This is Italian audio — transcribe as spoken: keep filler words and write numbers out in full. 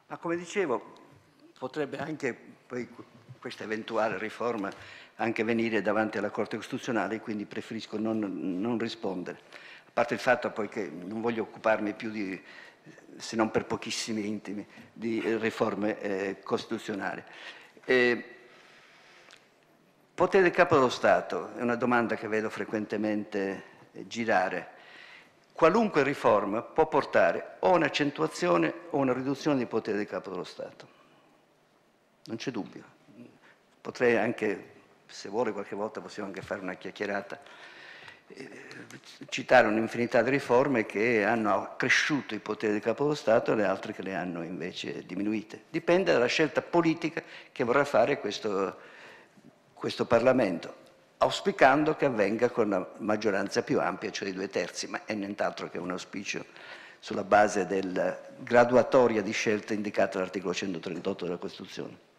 Ma come dicevo, potrebbe anche poi questa eventuale riforma anche venire davanti alla Corte Costituzionale, quindi preferisco non, non rispondere. A parte il fatto poi che non voglio occuparmi più di, se non per pochissimi intimi, di riforme eh, costituzionali. Eh, potere del Capo dello Stato è una domanda che vedo frequentemente eh, girare. Qualunque riforma può portare o un'accentuazione o una riduzione dei poteri del Capo dello Stato. Non c'è dubbio. Potrei anche, se vuole qualche volta possiamo anche fare una chiacchierata, eh, citare un'infinità di riforme che hanno accresciuto i poteri del Capo dello Stato e le altre che le hanno invece diminuite. Dipende dalla scelta politica che vorrà fare questo, questo Parlamento, auspicando che avvenga con la maggioranza più ampia, cioè i due terzi, ma è nient'altro che un auspicio sulla base della graduatoria di scelte indicata dall'articolo centotrentotto della Costituzione.